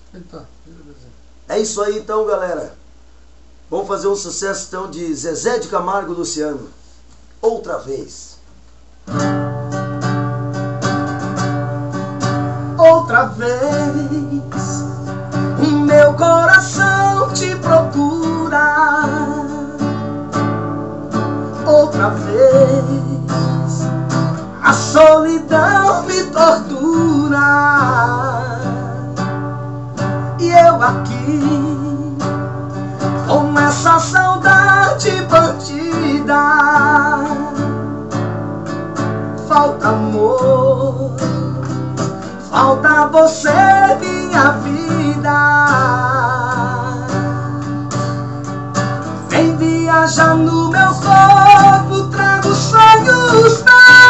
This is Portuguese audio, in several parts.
É isso aí então, galera. Vamos fazer um sucesso então de Zezé de Camargo e Luciano. Outra vez. Outra vez o meu coração te procura. Outra vez a solidão me tortura. E eu aqui com essa saudade bandida. Falta amor, falta você, minha vida. Vem viajar no meu corpo, trago sonhos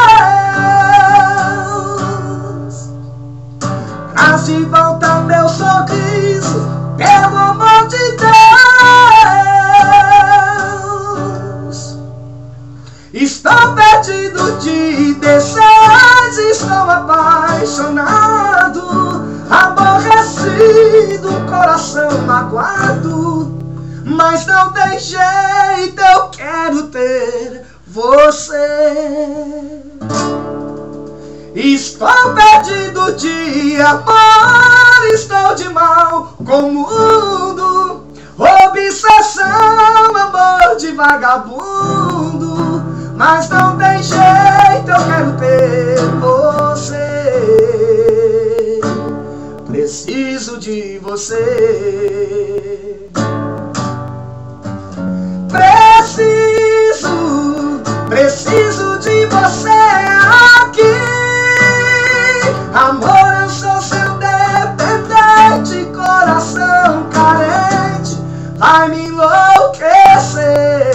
meus. Traz de volta meu sorriso, pelo amor de Deus. Estou perdido de desejo, estou apaixonado, aborrecido, coração magoado. Mas não tem jeito, eu quero ter você. Estou perdido de amor, estou de mal com o mundo. Obsessão, amor de vagabundo. Mas não tem jeito, eu quero ter você. Preciso de você. Preciso de você aqui. Amor, eu sou seu dependente, coração carente, vai me enlouquecer.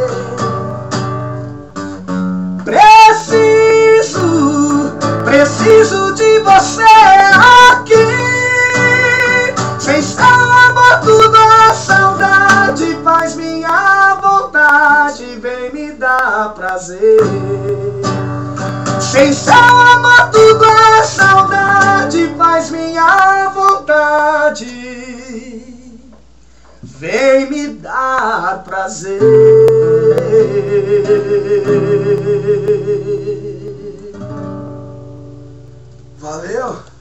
Preciso de você aqui. Sem seu amor tudo é saudade, faz minha vontade, vem me dar prazer. Sem seu amor tudo é saudade, faz minha vontade, vem me dar prazer. Valeu!